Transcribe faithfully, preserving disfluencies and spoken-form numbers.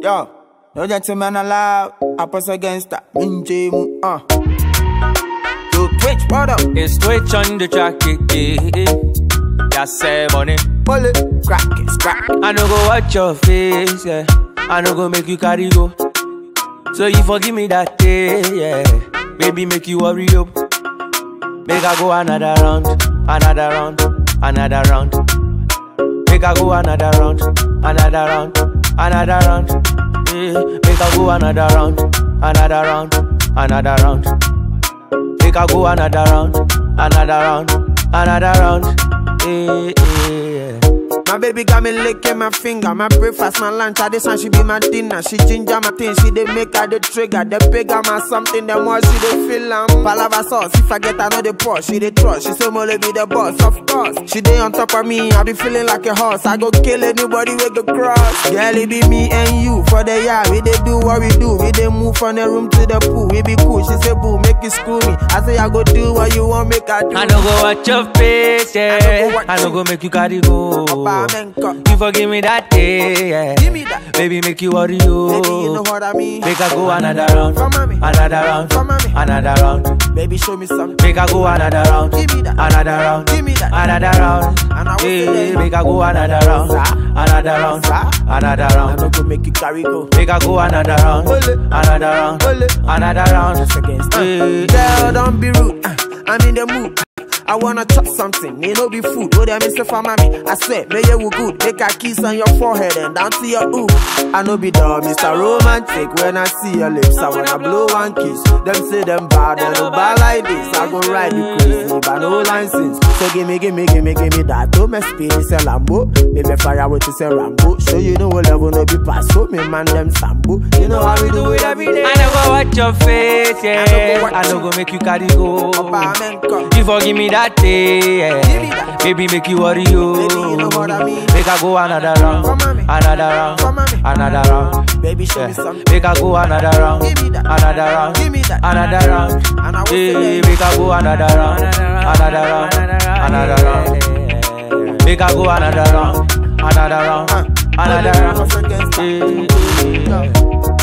Yo, no gentleman allowed. Uppers against that. Minji mu, uh. Yo, Twitch, what up? It's Twitch on the track, eh, eh. Just say money. Pull it, crack it, crack it. I no go watch your face, yeah. I no go make you carry go. So you forgive me that day, yeah. Baby, make you worry up. Make I go another round, another round, another round. Make I go another round, another round, another round. Yeah. Make I go another round, another round, another round. Make I go another round, another round, another round. Yeah, yeah. My baby got me licking my finger. My breakfast, my lunch, I this and she be my dinner. She ginger my thing, she dey make her the trigger. The bigger my something, the more she dey feel am. Palava sauce, if I get another pour, she dey trust. She say Mole be the boss, of course. She dey on top of me, I be feeling like a horse. I go kill anybody with the cross. Girl, it be me and you for the yard. We dey do what we do, we dey move from the room to the pool. We be cool, she say boo, make you screw me. I say I go do what you want, make I do. I no go watch your face, yeah. I no go make you carry go. You forgive me that day, yeah. Give me that. Baby, make you worry, you. Baby, you know what I mean. Make I go another round, mommy. another round, mommy. another round. Baby, show me something. Make I go another round, Give me that. another round, Give me that. another round. And I will Hey, say make I go another round, another round, another I round. no go make you carry go. Make I go another round, another round, another round. Just against Hey. Girl, don't be rude. Uh, I'm in the mood. I wanna chop something, it no be food. Oh, there, Mister for mommy. I swear, may you good. Make a kiss on your forehead and down to your ooh. I no be dumb, Mister Romantic. When I see your lips, I wanna blow one kiss. Them say them bad, they no bad like this. I go ride you crazy, but no license. So give me, give me, give me, give me that. Don't mess me, it's a Lambo. Maybe fire with it's a Rambo. So you know what level no be pass. So me man them Sambo. You know how we do it every day. I no go watch your face, yeah. I no go make you carry go. You forgive me that day, yeah. That. Baby, make you worry, you. Baby, you know what I mean. Make I go another round, another round, another round. Baby, show yeah. me something. Make I go another round, that. another round, Give me that. another round. And I will hey, say make I go another round, another round, another round. Make I go another round, another round, another round. Hey, hey, hey.